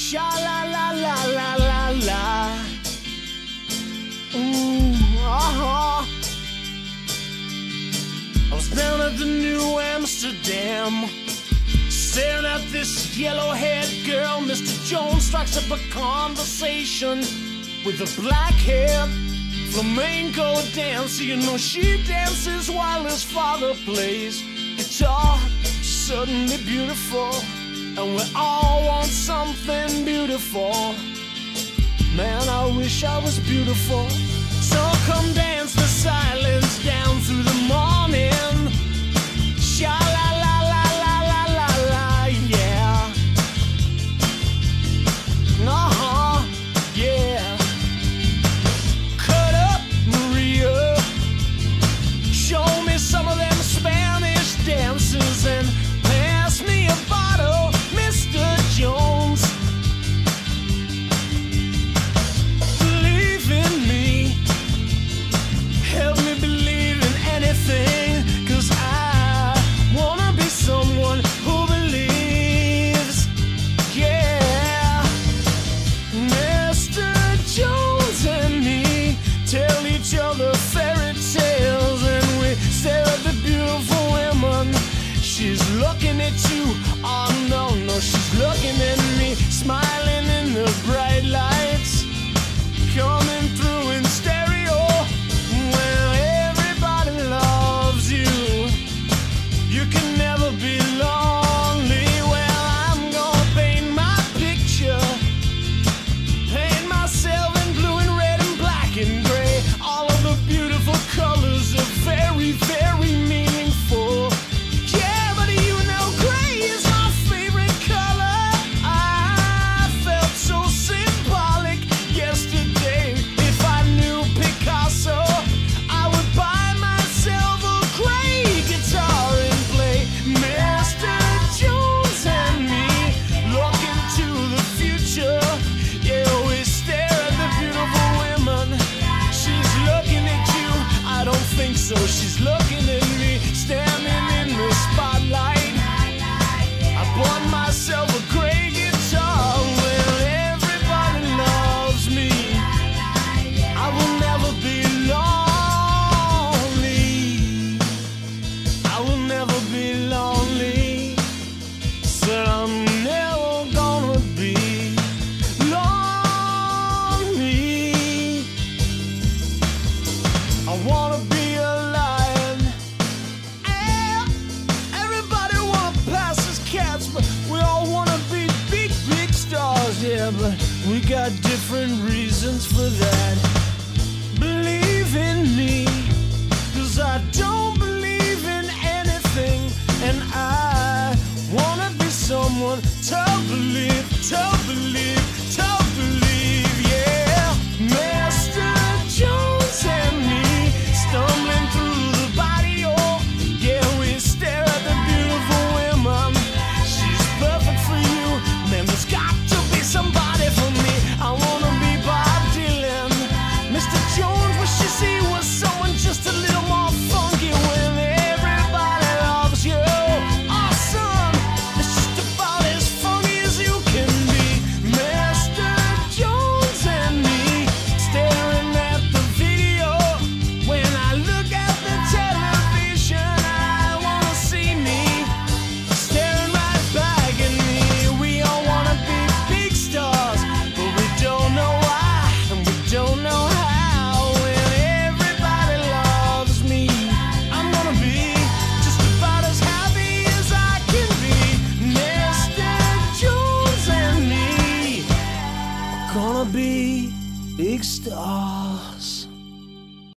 Sha la la la la la la. I was down at the New Amsterdam, staring at this yellow-haired girl. Mr. Jones strikes up a conversation with a black-haired flamenco dancer. You know, she dances while his father plays guitar. She's certainly beautiful, and we all want something beautiful. Man, I wish I was beautiful. So come dance the silence down through the morning. Sha la la la la la la la, yeah. Yeah. Cut up, Maria. Show me some of them Spanish dances and pass me a bottle, Mr. Jones. Believe in me, help me believe in anything, 'cause I wanna be someone who believes, yeah. Mr. Jones and me tell each other fairy tales, and we stare at the beautiful women. She's looking at you, oh no, no, she's looking at me, smiling in the bright lights, coming through in stereo. Well, everybody loves you, you can never be lonely. Well, I'm gonna paint my picture, paint myself in blue and red and black and gray. All of the beautiful colors are very, very meaningful. Yeah, but you know gray is my favorite color. I felt so symbolic yesterday. If I knew Picasso, I would buy myself a gray guitar and play. Mr. Jones and me look into the future. Yeah, we stare at the beautiful women. She's looking at you, I don't think so. She's looking at me, standing in the spotlight. I bought myself a gray guitar. Well, everybody loves me, I will never be lonely. I will never be lonely. Said I'm never gonna be lonely. I wanna be a lion. Everybody wanna pass as cats, but we all wanna be big, big stars. Yeah, but we got different reasons for that.